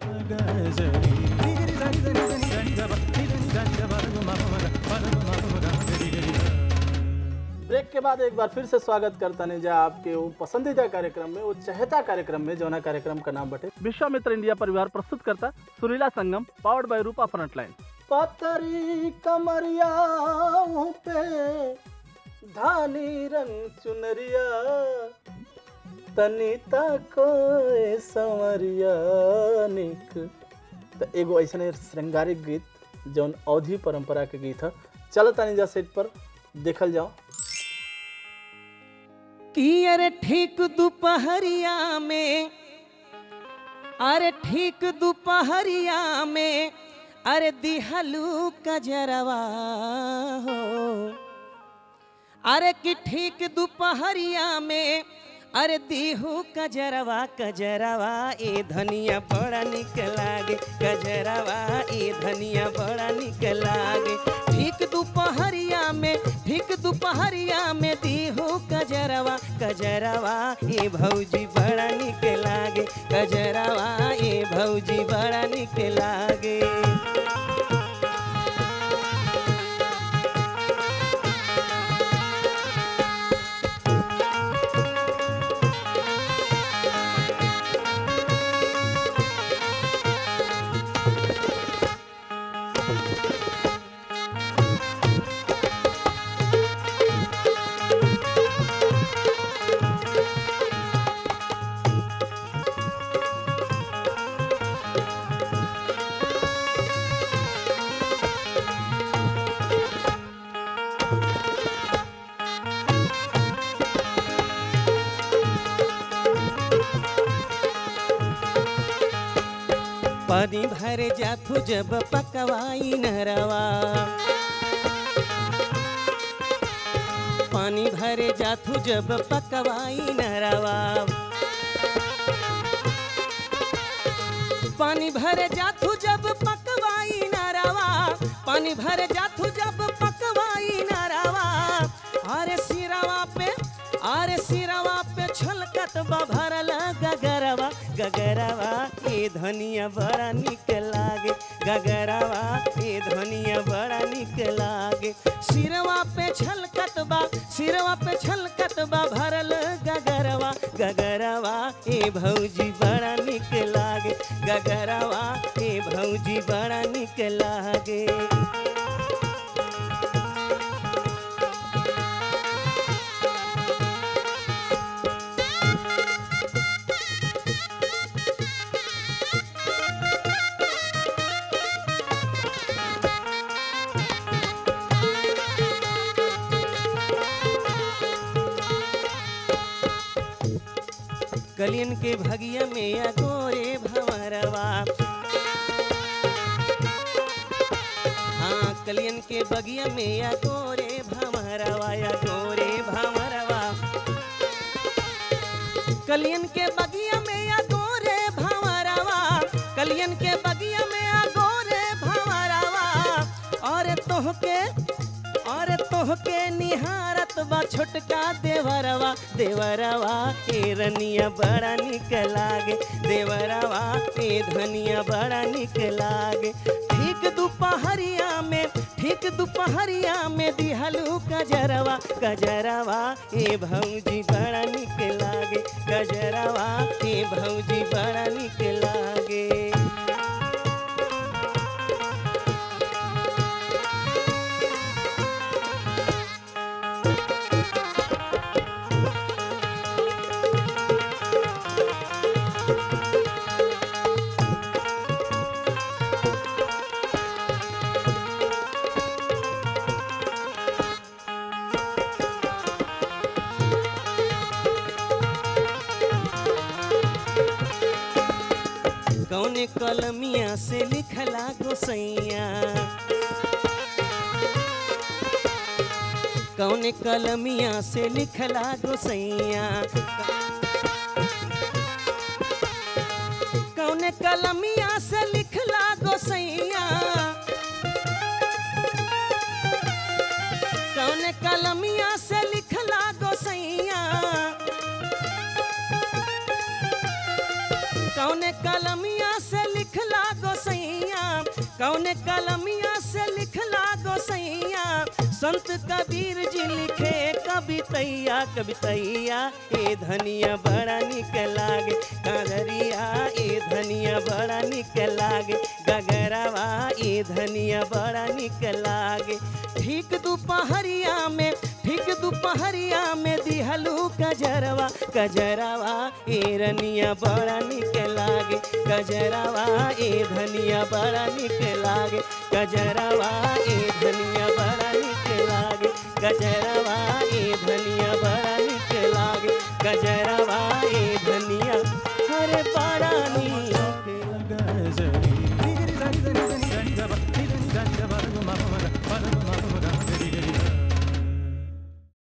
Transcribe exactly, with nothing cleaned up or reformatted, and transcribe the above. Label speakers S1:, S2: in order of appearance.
S1: Break के बाद एक बार फिर से स्वागत करता नहीं जा आपके वो पसंदीदा कार्यक्रम में, वो चहेता कार्यक्रम में, जौना कार्यक्रम का नाम बटे विश्वामित्र इंडिया परिवार प्रस्तुत करता Surila Sangam powered by Rupa frontline. पतरी कमरिया पे धानी रंग चुनरिया तनिता को संवरिया निक। तो एगो ऐसा श्रृंगारिक गीत जौन अवधी परंपरा के गीत है, चल तानी जा सेट पर देखल जाओ।
S2: कि अरे ठीक दोपहरिया में, अरे ठीक दोपहरिया में, अरे दिहलू कजरवा हो, अरे कि ठीक दोपहरिया में, अरे दीहू कजरवा कजरवा ए धनिया बड़ा निक लागे, कजरवा ए धनिया बड़ा निक लागे। ठीक दोपहरिया में, ठीक दोपहरिया में दीहू कजरवा कजरवा ए भौजी बड़ा निक लागे, कजरवा ए भौजी बड़ा निक लागे। पानी भरे जाथू जब पकवाई नरवा, पानी भरे जाथू जब पकवाई नरवा, पानी भरे जाथू जब पकवाई नरवा, पानी भरे जाथू जब पकवाई नरवा। अरे सिरवा पे, अरे सिरवा पे छलकत बा भरल गगरवा, गगरवा ए धनिया बड़ा निक लागे, गगरवा ए धनिया बड़ा निक लागे। सिरवा पे छलकत बा, सिरवा पे छलकत बा भरल गगरवा, गगरवा ए भौजी बड़ा निक लागे, गगरवा ए भौजी बड़ा निक लागे। कलियन के भगिया में या गोरे भंवरवा, हाँ कलियन के बगिया में या गोरे भंवरवा, या गोरे भंवरवा। कलियन के बगिया में या गोरे भंवरवा, कलियन के बगिया में या गोरे भंवरवा। और तोहके, और तोहके निहारत बा छोटका देवरवा, देवरवा ए रनिया बड़ा निक लागे, देवरवा ए धनिया बड़ा निक लागे। ठीक दोपहरिया में, ठीक दोपहरिया में दिहलू कजरवा, कजरवा ए भौजी बड़ा निक लागे, कजरवा ए भौजी बड़ा निक लागे। कौने कलमिया से लिखला गोसैया, कौने कलमिया से लिखला गोसैया, कौने कलमिया से लिखला गोसैया, कौने कलमिया से लिखला गोसैया, कौने कलमिया से लिख कौने कलमिया से लिखला गोसैया संत कबीर जी लिखे कवितैया कवितैया ए धनिया बड़ा निक लागे कांगरिया ए धनिया बड़ा निक लागे गगरवा ए धनिया बड़ा निक लागे ठीक दोपहरिया में ठीक दोपहरिया में दिहलू कजरवा कजरवा ए रनिया बड़ा निक लागे कजरवा ए धनिया बड़ा निक लागे कजरवा ए धनिया बड़ा निक लागे गजरवा ए धनिया बड़ा निक लागे गजरवा